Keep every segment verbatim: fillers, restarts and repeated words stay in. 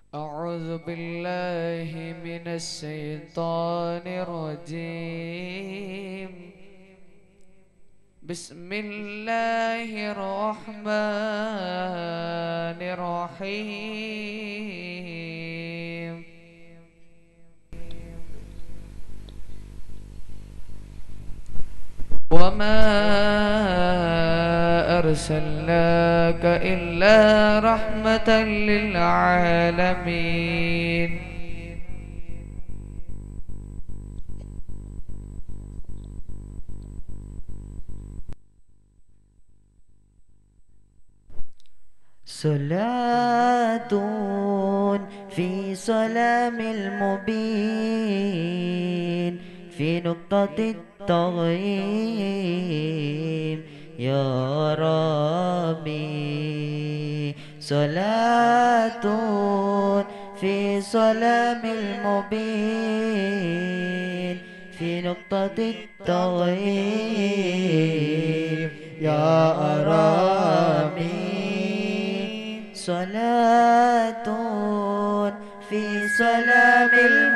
أعوذ بالله من الشيطان الرجيم. بسم الله الرحمن الرحيم. وما أرسلناك إلا رحمة للعالمين. صلاة في سلام المبين في نقطة التغييم يا ربي. صلاة في سلام المبين في نقطة التغييم يا ربي. صلاة في سلام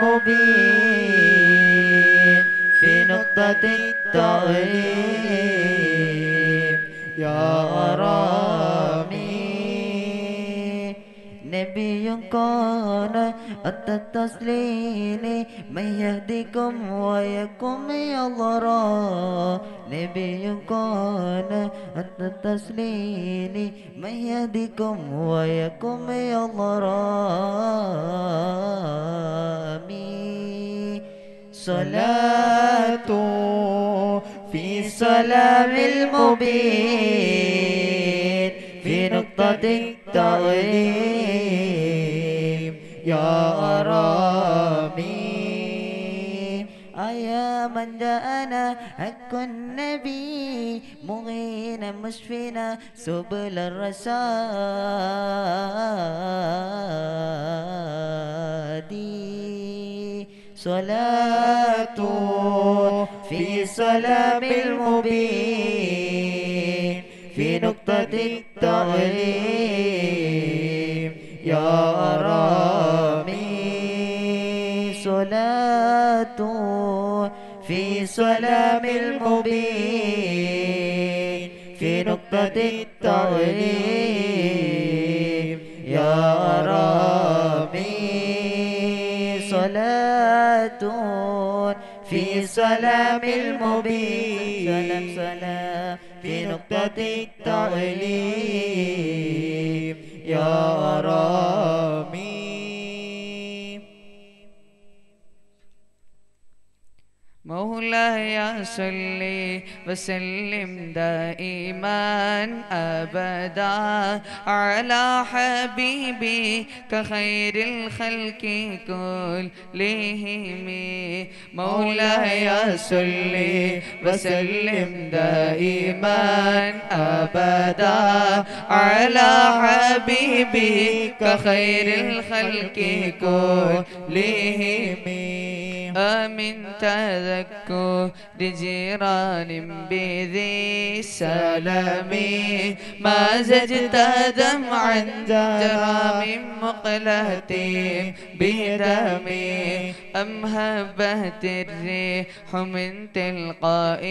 المبين في نقطة التغييم يا رامي. نبي كان أتى التسليم من يهديكم ويكم يضرا. نبي كان أتى التسليم من يهديكم ويكم يضرامي. صلاة في سلام المبين في نقطة التغييم يا رامي. أيا من جاءنا حق النبي مغينا مشفينا سبل الرشاد. صلاة في سلام المبين في نقطة التغييم يا رامي. صلاة في سلام المبين في نقطة التغييم يا رامي. صلاة في سلام المبين سلام سلام في نقطة التعليم يا رامي. مولاي صل وسلم دائما أبدا على حبيبك خير الخلق كلهم. مولاي صل وسلم دائما أبدا على حبيبك خير الخلق كلهم. آمن تذكر جيران بذي سلام ما زجت دمعا جرى من مقلة بدمي. أم هبت الريح من تلقاء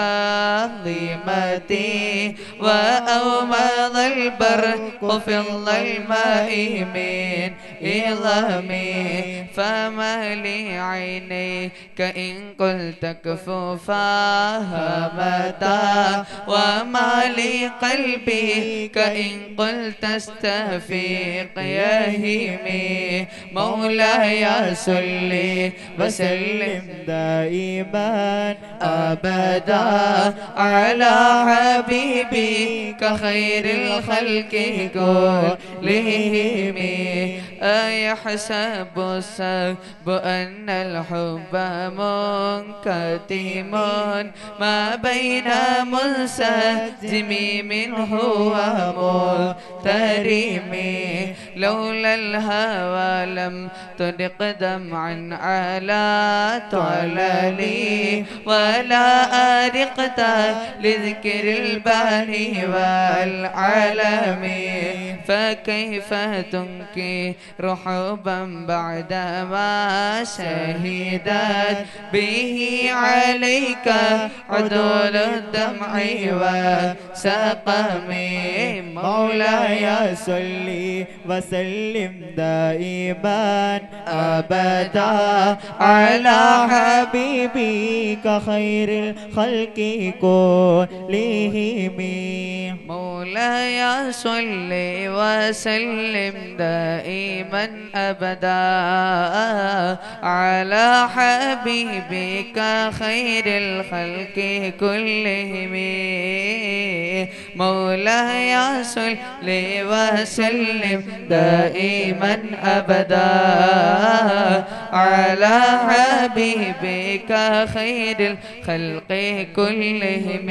كاظمتي وأومض البرق في الظلماء من إظامي. فما لي عين كإن قلت كفوفاها متى وما لي قلبي كإن قلت استفيق يهيمي. مولاي صل وسلم دائما أبدا على حبيبك خير الخلق كلهم. أيحسب السب أن الحب منكتم ما بين منسجم منه ومغترم. لولا الهوى لم تدق دمعا على طللي ولا أرقت لذكر الباني والعالم. فكيف تنكر حبا بعدما شهدت به عليك عدول الدمع وسقم. مولاي صل وسلم دائما أبدا على حبيبك خير الخلق كلهم. مولاي صل وسلم دائما أبدا على حبيبك خير الخلق كلهم. مولاي صل وسلم دائما أبدا على حبيبك خير الخلق كلهم.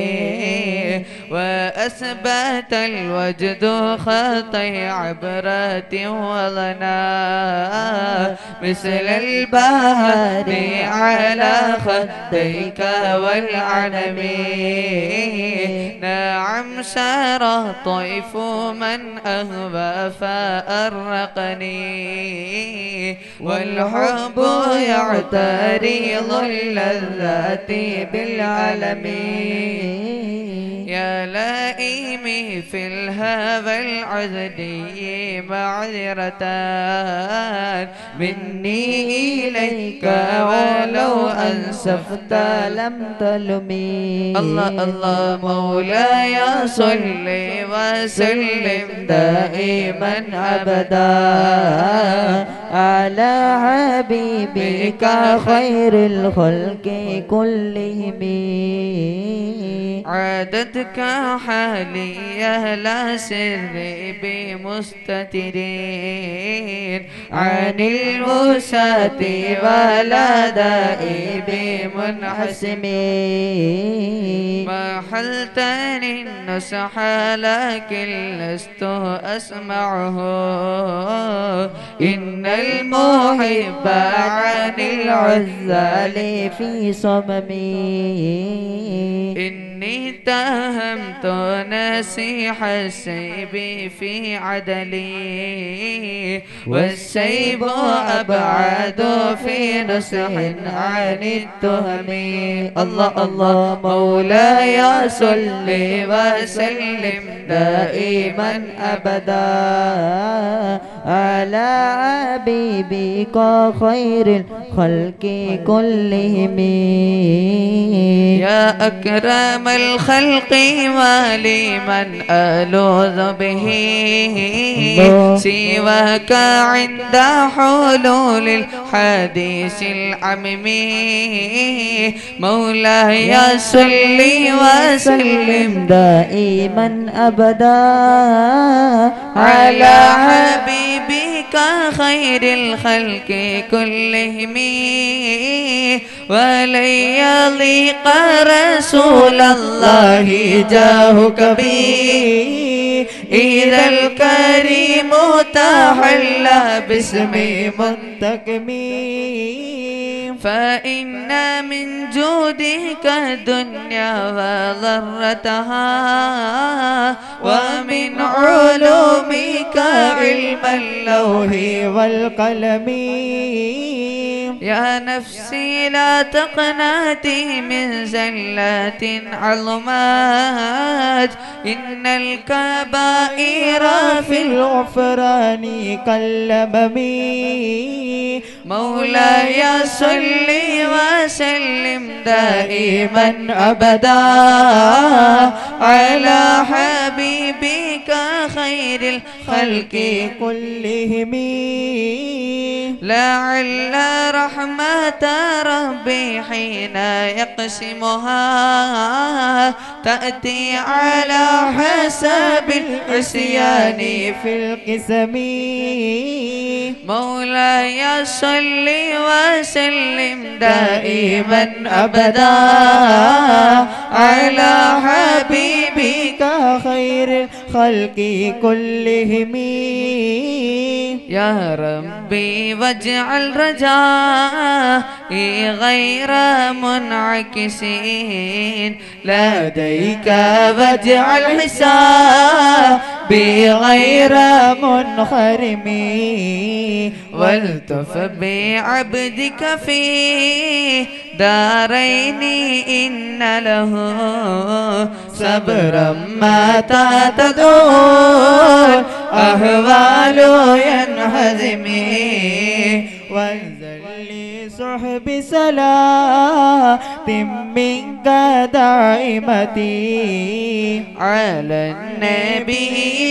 وأثبت الوجد خطي عبرة وظنا مثل البهر على خديك والعنم. نعم سار طيف من أهوى فأرقني والحب يعترض اللذات بالعالمين. يا لئيمي في الهوى العذري معذرة مني إليك ولو أنسفت لم تلمي. الله الله مولاي صل وسلم دائما أبدا على حبيبك خير الخلق كلهم. عادتك حالي لا سر بمستترين عن الوساة ولا داء بمنحسمين. ما حلتني النصح لكن لست أسمعه إن المحب عن العزال في صممي. إني اتهمت نسيح السيب في عدلي والسيب أبعد في نصح عن التهم. الله الله مولاي صل وسلم دائما أبدا على حبيبك خير الخلق كلهم. يا أكرم الخلق ولمن ألوذ به سواك عند حلول الحديث العميم. مولاي صل وسلم دائما أبدا على حبيبك خير الخلق كلهم. ولن يضيق رسول الله جاهك بي إذا الكريم تحلى باسم منتقمي. فإن من جودك الدنيا وضرتها ومن علومك علم اللوح والقلم. يا نفسي لا تقناتي من زلات عظمات إن الكبائر في الغفران كاللمم. مولاي صل وسلم دائما أبدا على حبيبك خير الخلق كلهم. لعل رحمة ربي حين يقسمها تأتي على حسب العصيان في القسم. مولاي صل وسلم دائما أبدا على حبيبك خير الخلق كلهم. يا ربي واجعل رجائي غير منعكسين لديك واجعل حسابي غير منخرم والتف بعبدك في دارين إن له صبرا متى تدعو أهوال ينهزمي وانزل لي صحب سلام منك دائمتي على النبي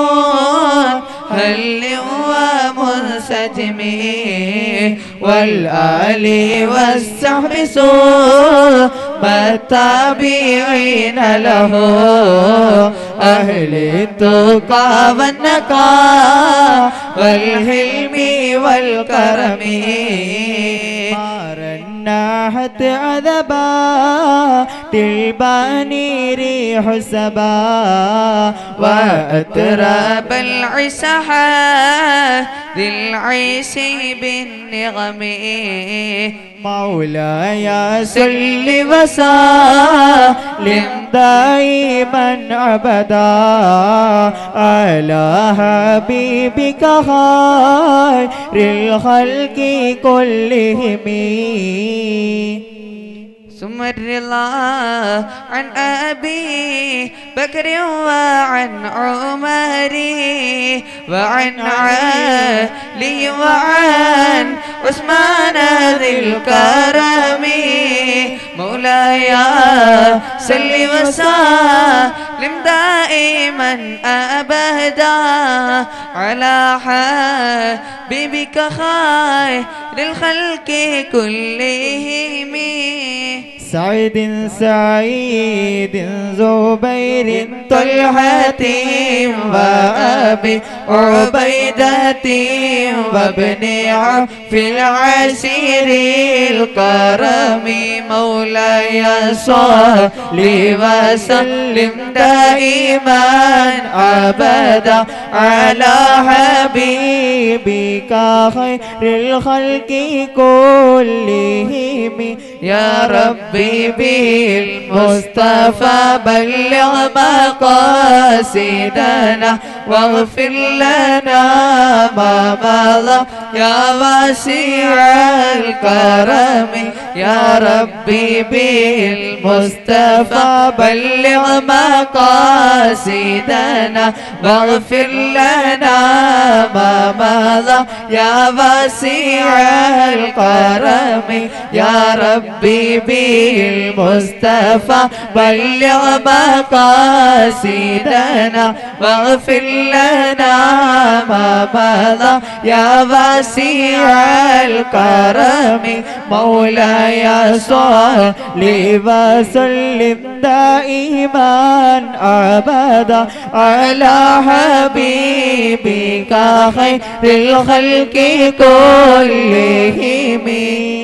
بمنهل ومنسجم والآل والصحب ثم التابعين له أهل التقى والنقى والحلم والكرم ناحت عذبا تلباني ريح سبا وأتراب العسحة ذي العيش بالنغم مولاي صل وسلم دائما أبدا على حبيبك خير الخلق كلهم ثم الرضا عن أبي بكر وعن عمر وعن علي وعن عثمان ذي الكرم مولاي صل وسلم دائما أبدا على حبيبك خير الخلق كلهم سعيد سعيد زبير طلحة وأبي عبيدة وابن عوف العسير الكرم مولاي صل وسلم دائما أبدا على حبيبك خير الخلق كلهم يا ربي بالمصطفى بلغ مقاصدنا واغفر لنا ما مضى يا واسع الكرم يا ربي بالمصطفى بلغ مقاصدنا واغفر لنا ما مضى يا واسع الكرم يا ربي بالمصطفى بلغ مقاصدنا واغفر لنا ما مضى يا واسع الكرم مولاي صل وسلم دائما أبدا على حبيبك خير الخلق كلهم